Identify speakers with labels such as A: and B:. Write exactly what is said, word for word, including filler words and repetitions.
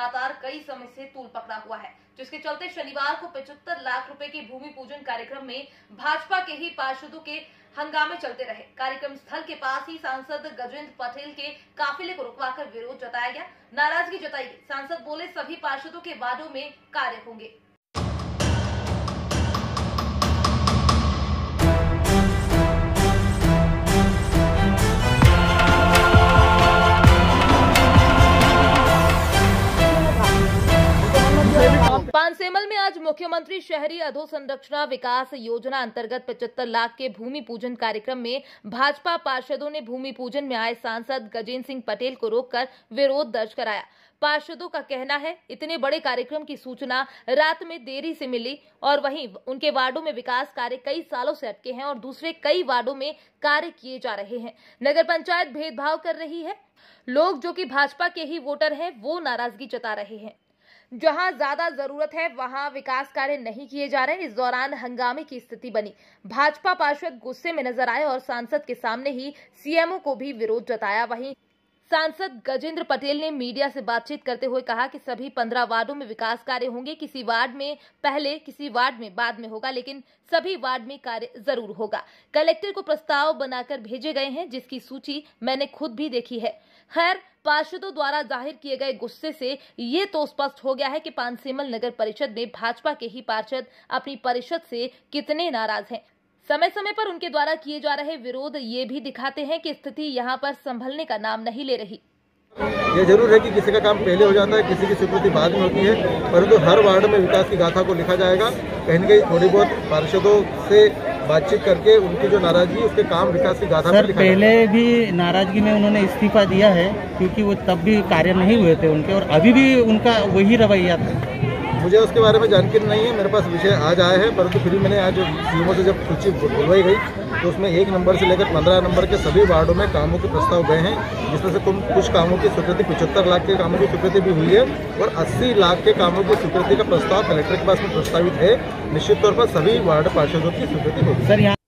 A: लगातार कई समय से तूल पकड़ा हुआ है, जिसके चलते शनिवार को पचहत्तर लाख रुपए के भूमि पूजन कार्यक्रम में भाजपा के ही पार्षदों के हंगामे चलते रहे। कार्यक्रम स्थल के पास ही सांसद गजेंद्र पटेल के काफिले को रुकवाकर विरोध जताया गया, नाराजगी जताई गई। सांसद बोले सभी पार्षदों के वार्डों में कार्य होंगे। पानसेमल में आज मुख्यमंत्री शहरी अधोसंरचना विकास योजना अंतर्गत पचहत्तर लाख के भूमि पूजन कार्यक्रम में भाजपा पार्षदों ने भूमि पूजन में आए सांसद गजेंद्र सिंह पटेल को रोककर विरोध दर्ज कराया। पार्षदों का कहना है इतने बड़े कार्यक्रम की सूचना रात में देरी से मिली और वहीं उनके वार्डों में विकास कार्य कई सालों से अटके हैं और दूसरे कई वार्डों में कार्य किए जा रहे हैं। नगर पंचायत भेदभाव कर रही है। लोग जो कि भाजपा के ही वोटर हैं वो नाराजगी जता रहे हैं। जहां ज्यादा जरूरत है वहां विकास कार्य नहीं किए जा रहे। इस दौरान हंगामे की स्थिति बनी। भाजपा पार्षद गुस्से में नजर आए और सांसद के सामने ही सीएमओ को भी विरोध जताया। वहीं सांसद गजेंद्र पटेल ने मीडिया से बातचीत करते हुए कहा कि सभी पंद्रह वार्डों में विकास कार्य होंगे। किसी वार्ड में पहले, किसी वार्ड में बाद में होगा, लेकिन सभी वार्ड में कार्य जरूर होगा। कलेक्टर को प्रस्ताव बनाकर भेजे गए हैं, जिसकी सूची मैंने खुद भी देखी है। खैर, पार्षदों द्वारा जाहिर किए गए गुस्से से ये तो स्पष्ट हो गया है कि पानसेमल नगर परिषद में भाजपा के ही पार्षद अपनी परिषद से कितने नाराज हैं। समय समय पर उनके द्वारा किए जा रहे विरोध ये भी दिखाते हैं कि स्थिति यहाँ पर संभलने का नाम नहीं ले रही।
B: ये जरूर है कि किसी का काम पहले हो जाता है, किसी की स्वीकृति बाद में होती है, परंतु हर वार्ड में विकास की गाथा को लिखा जाएगा। कहीं न कहीं थोड़ी बहुत पार्षदों से बातचीत करके उनकी जो नाराजगी उसके काम विकास की गाथा पर लिखा जाएगा।
C: पहले भी नाराजगी में उन्होंने इस्तीफा दिया है क्योंकि वो तब भी कार्य नहीं हुए थे उनके, और अभी भी उनका वही रवैया था।
B: मुझे उसके बारे में जानकारी नहीं है, मेरे पास विषय आज आया है, परंतु फिर मैंने आज सीएमओ से जब सूची बुलवाई गई तो उसमें एक नंबर से लेकर पंद्रह नंबर के सभी वार्डों में कामों के प्रस्ताव गए हैं, जिसमें से कुछ कामों की स्वीकृति पचहत्तर लाख के कामों की स्वीकृति भी हुई है और अस्सी लाख के कामों की स्वीकृति का प्रस्ताव कलेक्टर के पास में प्रस्तावित है। निश्चित तौर पर सभी वार्ड पार्षदों की स्वीकृति होगी।